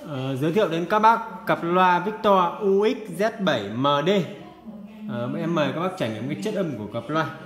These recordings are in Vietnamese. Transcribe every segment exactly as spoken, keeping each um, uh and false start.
uh, giới thiệu đến các bác cặp loa Victor u ích Z bảy M D. uh, Em mời các bác trải nghiệm cái chất âm của cặp loa.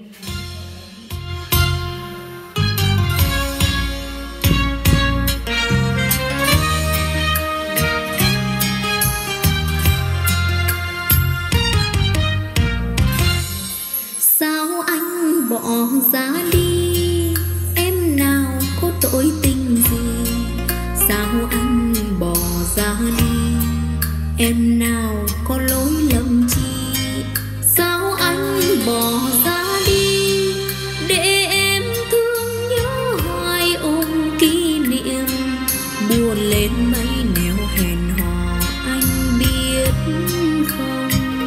Sao anh bỏ ra đi, em nào có tội tình gì? Sao anh bỏ ra đi, em nào có lỗi lầm chi? Sao anh bỏ ra đi, để em thương nhớ hoài ôm kỷ niệm? Buồn lên mấy nếu hẹn hò anh biết không?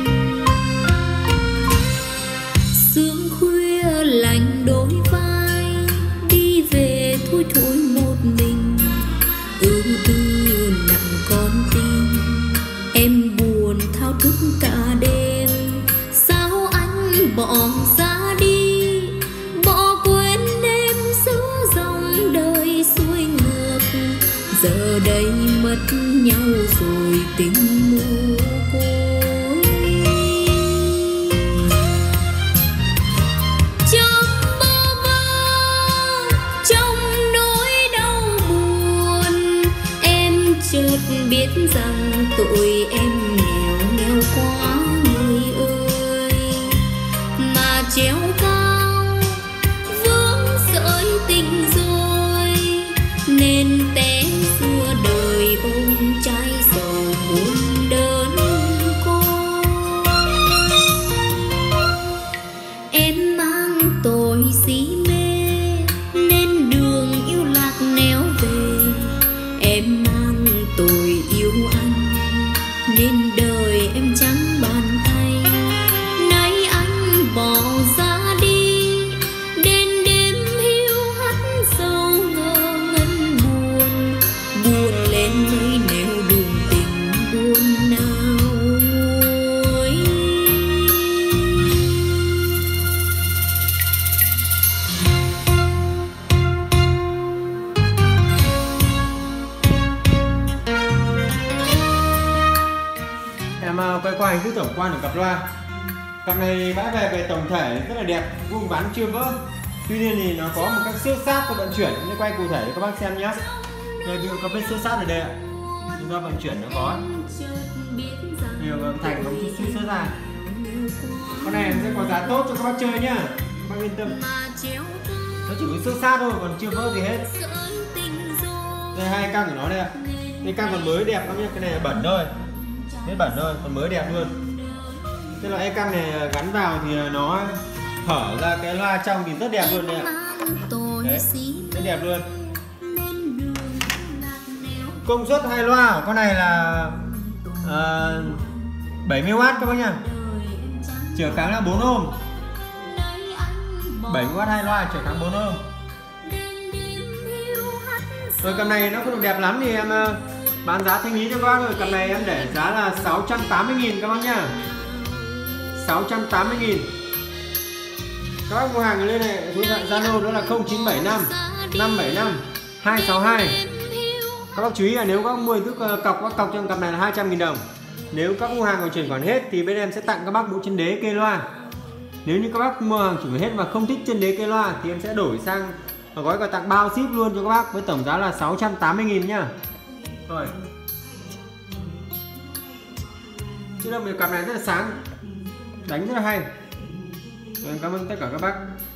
Sương khuya lạnh đôi vai, đi về thui thủi một mình, ưu tư nặng con tim, em buồn thao thức cả đêm. Sao anh bỏ ra đi, bỏ quên em giữa dòng đời xuôi ngược? Giờ đây mất nhau rồi tình mù côi. Trong bơ vơ, trong nỗi đau buồn, em chợt biết rằng tội em nghèo nghèo quá người ơi. Mà treo cao vướng sợi tình rồi, nên té xưa đời ôm trái sầu buồn đơn côi. Em mang tội si mê, nên đường yêu lạc néo về. Em mang tội yêu anh, nên đời em trắng bàn tay. Nay anh bỏ ra đi, đến đêm hiu hắt sâu ngơ ngẩn buồn. Buồn lên mấy nẻo đường tình buồn nào nguôi. Em uh, quay qua hình thức tổng quan của cặp loa. Cặp này bãi về về tổng thể rất là đẹp, vuông vắn chưa vỡ. Tuy nhiên thì nó có một các xước sát của vận chuyển, nên quay cụ thể cho các bác xem nhé. Đây ví dụ có vết xước sát ở đây ạ, do vận chuyển nó có. Nhiều thành có một chút xước ra. Con này sẽ có giá tốt cho các bác chơi nhá, các bác yên tâm. Nó chỉ có xước sát thôi, còn chưa vỡ gì hết. Đây hai căng của nó đây ạ. Đây căng còn mới đẹp lắm nhá, cái này là bẩn thôi. Hết bẩn thôi, còn mới đẹp luôn. Cái loại e căng này gắn vào thì nó hở ra cái loa trong thì rất đẹp luôn đấy ạ. Đấy, rất đẹp luôn. Công suất hai loa của con này là uh, bảy mươi oát các bác nhá. Trở kháng là bốn ôm. bảy mươi oát hai loa, trở kháng bốn ôm. Rồi cặp này nó không được đẹp lắm thì em uh, bán giá thanh lý cho các bác rồi. Cặp này em để giá là sáu trăm tám mươi nghìn các bác nhá. sáu trăm tám mươi nghìn. Các bác mua hàng lên này, số điện thoại Zalo đó là không chín bảy năm năm bảy năm hai sáu hai. Các bác chú ý là nếu các bác mua hình thức cọc, các cọc trong cặp này là hai trăm nghìn đồng. Nếu các mua hàng còn chuyển khoản hết thì bên em sẽ tặng các bác bộ chân đế kê loa. Nếu như các bác mua hàng chuyển khoản hết mà không thích chân đế kê loa thì em sẽ đổi sang gói quà tặng bao ship luôn cho các bác với tổng giá là sáu trăm tám mươi nghìn nhá. Rồi. Chứ đâu cặp này rất là sáng, đánh rất là hay. Rồi, cảm ơn tất cả các bác.